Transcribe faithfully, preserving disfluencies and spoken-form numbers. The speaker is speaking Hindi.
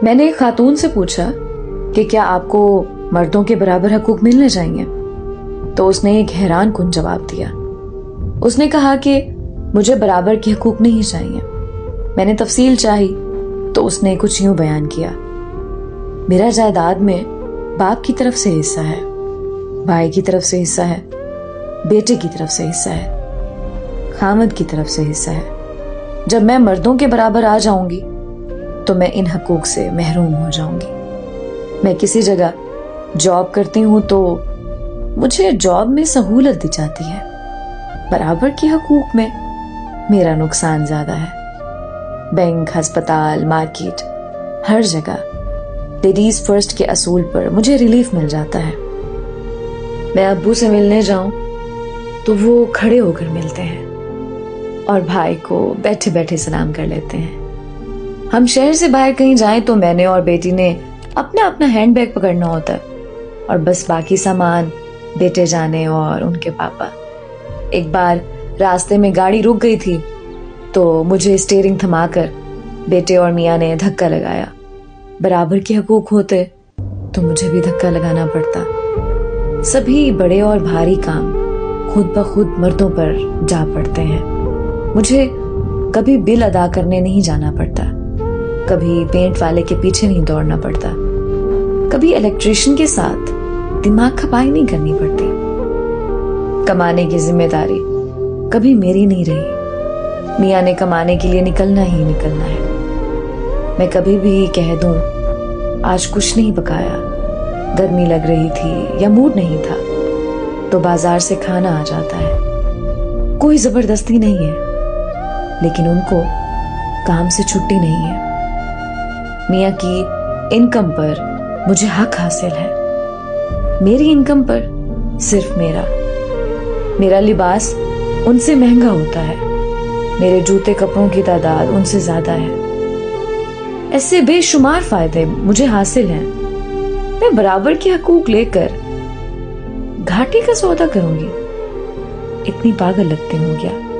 मैंने एक खातून से पूछा कि क्या आपको मर्दों के बराबर हकूक मिलने चाहिए, तो उसने एक हैरान कुन जवाब दिया। उसने कहा कि मुझे बराबर के हकूक नहीं चाहिए। मैंने तफसील चाही तो उसने कुछ यूं बयान किया, मेरा जायदाद में बाप की तरफ से हिस्सा है, भाई की तरफ से हिस्सा है, बेटे की तरफ से हिस्सा है, खामद की तरफ से हिस्सा है। जब मैं मर्दों के बराबर आ जाऊंगी तो मैं इन हकूक से महरूम हो जाऊंगी। मैं किसी जगह जॉब करती हूं तो मुझे जॉब में सहूलत दी जाती है, बराबर के हकूक में मेरा नुकसान ज्यादा है। बैंक, अस्पताल, मार्केट, हर जगह लेडीज फर्स्ट के असूल पर मुझे रिलीफ मिल जाता है। मैं अब्बू से मिलने जाऊं तो वो खड़े होकर मिलते हैं और भाई को बैठे बैठे सलाम कर लेते हैं। हम शहर से बाहर कहीं जाएं तो मैंने और बेटी ने अपना अपना हैंडबैग पकड़ना होता है और बस बाकी सामान बेटे जाने और उनके पापा। एक बार रास्ते में गाड़ी रुक गई थी तो मुझे स्टीयरिंग थमाकर बेटे और मियाँ ने धक्का लगाया। बराबर के हकूक होते तो मुझे भी धक्का लगाना पड़ता। सभी बड़े और भारी काम खुद ब खुद मर्दों पर जा पड़ते हैं। मुझे कभी बिल अदा करने नहीं जाना पड़ता, कभी पेंट वाले के पीछे नहीं दौड़ना पड़ता, कभी इलेक्ट्रिशियन के साथ दिमाग खपाई नहीं करनी पड़ती। कमाने की जिम्मेदारी कभी मेरी नहीं रही। मियाँ ने कमाने के लिए निकलना ही निकलना है। मैं कभी भी कह दूं आज कुछ नहीं पकाया, गर्मी लग रही थी या मूड नहीं था, तो बाजार से खाना आ जाता है। कोई जबरदस्ती नहीं है, लेकिन उनको काम से छुट्टी नहीं है। मियाँ की इनकम पर मुझे हक हासिल है, मेरी इनकम पर सिर्फ मेरा। मेरा लिबास उनसे महंगा होता है, मेरे जूते कपड़ों की तादाद उनसे ज्यादा है। ऐसे बेशुमार फायदे मुझे हासिल हैं। मैं बराबर के हकूक लेकर घाटे का सौदा करूंगी, इतनी पागल लगती हूँ क्या?